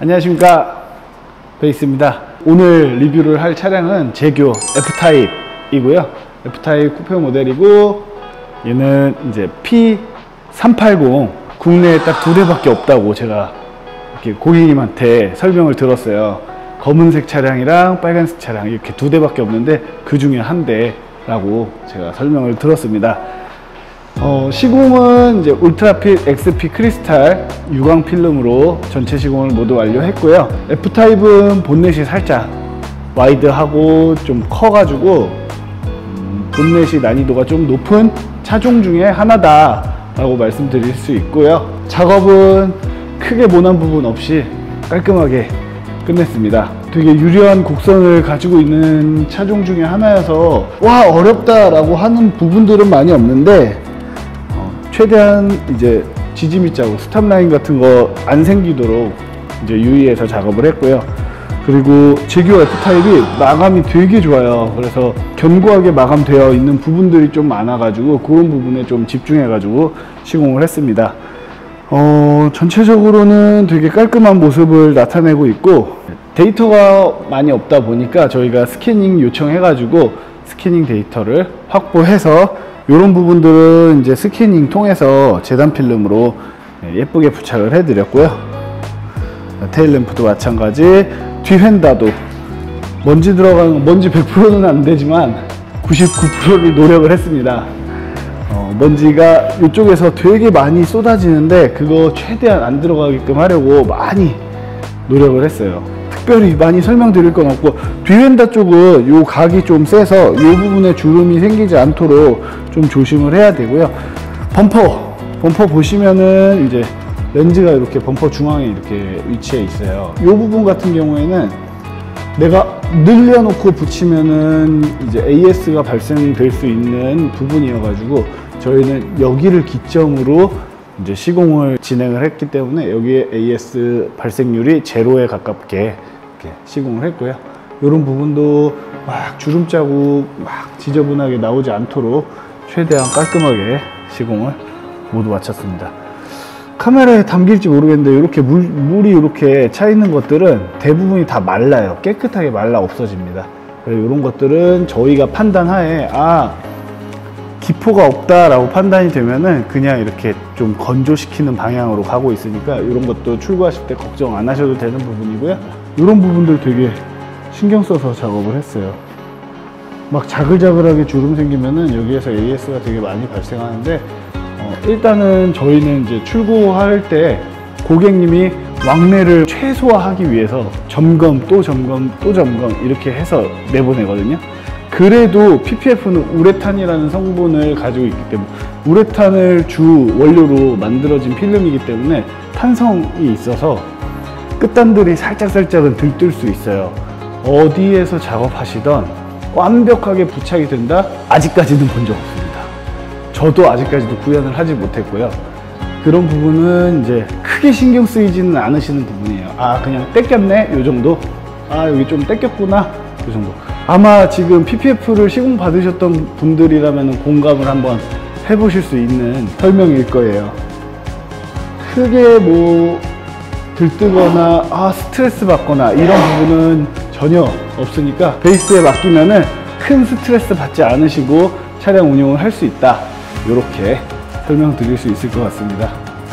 안녕하십니까, 베이스입니다. 오늘 리뷰를 할 차량은 제교 F타입이고요. F타입 쿠페 모델이고, 얘는 이제 P380 국내에 딱 2대밖에 없다고 제가 이렇게 고객님한테 설명을 들었어요. 검은색 차량이랑 빨간색 차량 이렇게 2대밖에 없는데 그 중에 한 대라고 제가 설명을 들었습니다. 시공은 이제 울트라핏 XP 크리스탈 유광 필름으로 전체 시공을 모두 완료했고요. F타입은 본넷이 살짝 와이드하고 좀 커가지고 본넷이 난이도가 좀 높은 차종 중에 하나다 라고 말씀드릴 수 있고요. 작업은 크게 모난 부분 없이 깔끔하게 끝냈습니다. 되게 유려한 곡선을 가지고 있는 차종 중에 하나여서 와, 어렵다 라고 하는 부분들은 많이 없는데, 최대한 이제 지짐이 짜고 스탑라인 같은 거 안 생기도록 이제 유의해서 작업을 했고요. 그리고 제교 F타입이 마감이 되게 좋아요. 그래서 견고하게 마감되어 있는 부분들이 좀 많아가지고 그런 부분에 좀 집중해가지고 시공을 했습니다. 전체적으로는 되게 깔끔한 모습을 나타내고 있고, 데이터가 많이 없다 보니까 저희가 스캐닝 요청해가지고 스캐닝 데이터를 확보해서 이런 부분들은 이제 스캐닝 통해서 재단 필름으로 예쁘게 부착을 해드렸고요. 테일램프도 마찬가지, 뒤 휀다도 먼지 들어가는 거, 먼지 100%는 안 되지만 99%를 노력을 했습니다. 먼지가 이쪽에서 되게 많이 쏟아지는데 그거 최대한 안 들어가게끔 하려고 많이 노력을 했어요. 특별히 많이 설명드릴 건 없고, 뒤엔다 쪽은 요 각이 좀 세서 요 부분에 주름이 생기지 않도록 좀 조심을 해야 되고요. 범퍼 보시면은 이제 렌즈가 이렇게 범퍼 중앙에 이렇게 위치해 있어요. 요 부분 같은 경우에는 내가 늘려놓고 붙이면은 이제 AS가 발생될 수 있는 부분이어가지고 저희는 여기를 기점으로 이제 시공을 진행을 했기 때문에 여기에 AS 발생률이 제로에 가깝게 이렇게 시공을 했고요. 이런 부분도 막 주름 자국 막 지저분하게 나오지 않도록 최대한 깔끔하게 시공을 모두 마쳤습니다. 카메라에 담길지 모르겠는데 이렇게 물이 이렇게 차 있는 것들은 대부분이 다 말라요. 깨끗하게 말라 없어집니다. 이런 것들은 저희가 판단하에 기포가 없다라고 판단이 되면은 그냥 이렇게 좀 건조시키는 방향으로 가고 있으니까 이런 것도 출고하실 때 걱정 안 하셔도 되는 부분이고요. 이런 부분들 되게 신경 써서 작업을 했어요. 막 자글자글하게 주름 생기면은 여기에서 AS가 되게 많이 발생하는데, 일단은 저희는 이제 출고할 때 고객님이 왕래를 최소화하기 위해서 점검 또 점검 또 점검 이렇게 해서 내보내거든요. 그래도 PPF는 우레탄이라는 성분을 가지고 있기 때문에, 우레탄을 주 원료로 만들어진 필름이기 때문에 탄성이 있어서 끝단들이 살짝은 들뜰 수 있어요. 어디에서 작업하시던 완벽하게 부착이 된다? 아직까지는 본 적 없습니다. 저도 아직까지도 구현을 하지 못했고요. 그런 부분은 이제 크게 신경 쓰이지는 않으시는 부분이에요. 그냥 떼꼈네? 요 정도? 여기 좀 떼꼈구나? 요 정도. 아마 지금 PPF를 시공 받으셨던 분들이라면 공감을 한번 해보실 수 있는 설명일 거예요. 크게 뭐 들뜨거나 스트레스 받거나 이런 부분은 전혀 없으니까 베이스에 맡기면은 큰 스트레스 받지 않으시고 차량 운용을 할 수 있다, 이렇게 설명드릴 수 있을 것 같습니다.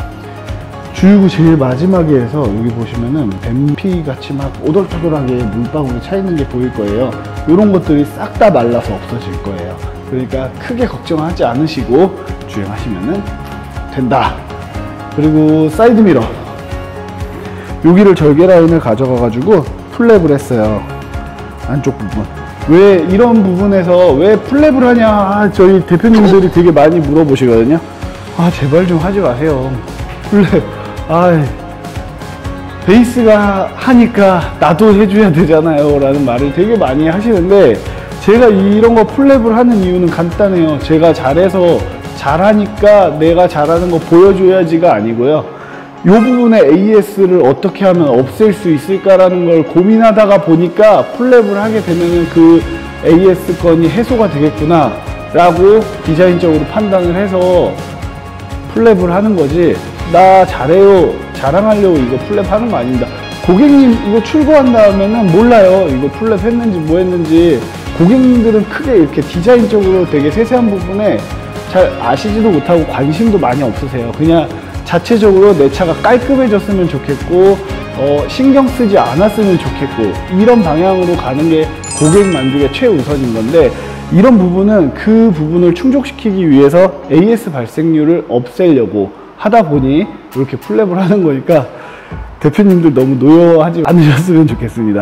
주유구 제일 마지막에 해서 여기 보시면은 뱀피 같이 막 오돌토돌하게 물방울이 차 있는 게 보일 거예요. 이런 것들이 싹 다 말라서 없어질 거예요. 그러니까 크게 걱정하지 않으시고 주행하시면은 된다. 그리고 사이드미러, 여기를 절개 라인을 가져가 가지고 플랩을 했어요. 안쪽 부분. 왜 이런 부분에서 왜 플랩을 하냐, 저희 대표님들이 되게 많이 물어보시거든요. 제발 좀 하지 마세요, 플랩. 베이스가 하니까 나도 해줘야 되잖아요 라는 말을 되게 많이 하시는데, 제가 이런 거 플랩을 하는 이유는 간단해요. 제가 잘해서 잘하니까 내가 잘하는 거 보여줘야지가 아니고요. 이 부분에 AS를 어떻게 하면 없앨 수 있을까라는 걸 고민하다가 보니까 플랩을 하게 되면 그 AS 건이 해소가 되겠구나 라고 디자인적으로 판단을 해서 플랩을 하는 거지, 나 잘해요 자랑하려고 이거 플랩 하는 거 아닙니다. 고객님 이거 출고한 다음에는 몰라요. 이거 플랩 했는지 뭐 했는지. 고객님들은 크게 이렇게 디자인적으로 되게 세세한 부분에 잘 아시지도 못하고 관심도 많이 없으세요. 그냥 자체적으로 내 차가 깔끔해졌으면 좋겠고 신경 쓰지 않았으면 좋겠고, 이런 방향으로 가는 게 고객 만족의 최우선인 건데, 이런 부분은 그 부분을 충족시키기 위해서 AS 발생률을 없애려고 하다 보니 이렇게 플랩을 하는 거니까 대표님들 너무 노여하지 않으셨으면 좋겠습니다.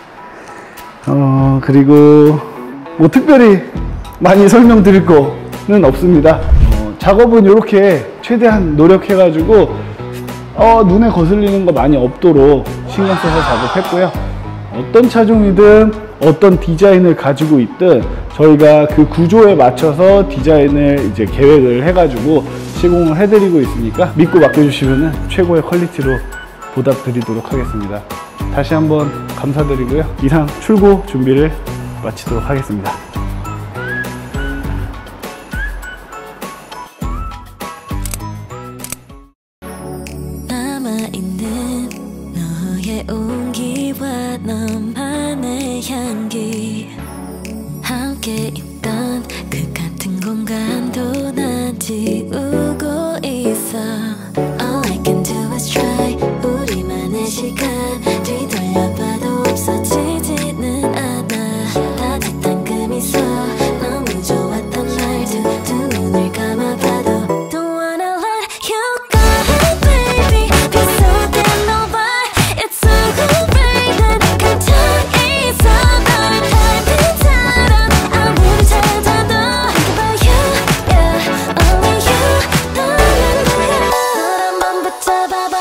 그리고 뭐 특별히 많이 설명드릴 거는 없습니다. 작업은 이렇게 최대한 노력해가지고 눈에 거슬리는 거 많이 없도록 신경 써서 작업했고요. 어떤 차종이든 어떤 디자인을 가지고 있든 저희가 그 구조에 맞춰서 디자인을 이제 계획을 해가지고 시공을 해드리고 있으니까 믿고 맡겨주시면 최고의 퀄리티로 보답드리도록 하겠습니다. 다시 한번 감사드리고요. 이상 출고 준비를 마치도록 하겠습니다. 남아있는 너의 온기와 너만의 향기, 함께 있던 그 같은 공간도 난 지우고 있어. All I can do is try. 우리만의 시간 뒤돌려봐도 없어지지는 않아. 따뜻한 그 미소, 너무 좋았던 날도 두 눈을 감아봐도 Don't wanna let you go, baby. 비속된 너와 익숙한 감정이 있어. 널 닮은처럼 아무리 찾아도 Think about you, yeah, only you. 너는 뭐야? 널 한번 붙잡아봐.